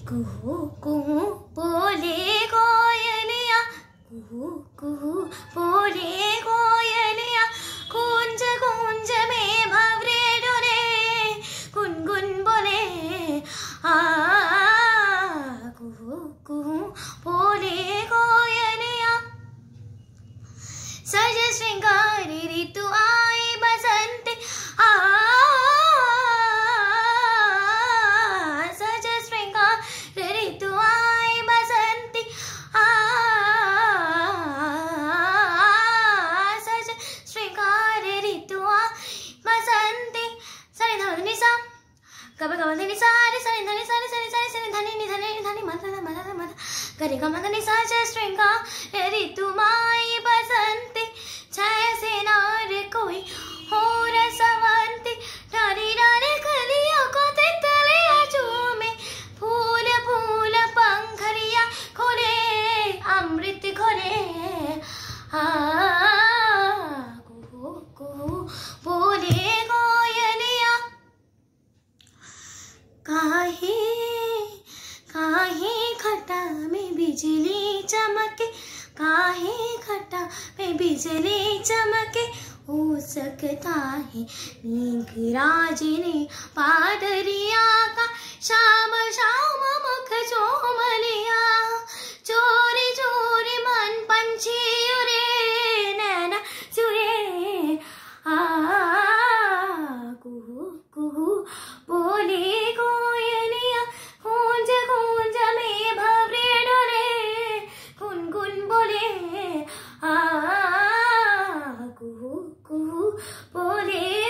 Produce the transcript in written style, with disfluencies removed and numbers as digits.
कुहू कुहू बोले कोयलिया, कुहू कुहू बोले कोयलिया, कुंज कुंज में भंवरे डोले, गुनगुन बोले आ, कुहू कुहू बोले कोयलिया। सज श्रृंगारी ऋतु आई बसंत आ, सज श्रृंगार ऋतु आई बसंती आ, सज श्रृंगार ऋतु आई बसंती। सनि धनि सा गब गब धनि सा रे सनि धनि सा रे सनि सा रे सनि धनि नि धनि मद मद मद गरे ग मद नि सा सज श्रृंगार ऋतु आई बसंती। जैसे नार कोई हो रसवंती, डाली डाली कलियों को तितलियां झूमे, फूल फूल पंखरियां खोले, अमृत घोले आ, कुहू कुहू बोले कोयलिया। काहे काहे खटा में बिजली चमके, काहे खटा में बिजली चमके, हो सकता है मेघराज ने पादरिया का शाम शाम मुख चूम लिया। चोरी चोरी मन पंछी उड़े, नैना चुरे आ, कुहू कुहू बोले कोयलिया, गूंज गूंज में भंवरे डोले, गुनगुन बोले आ, कुहू कुहू बोले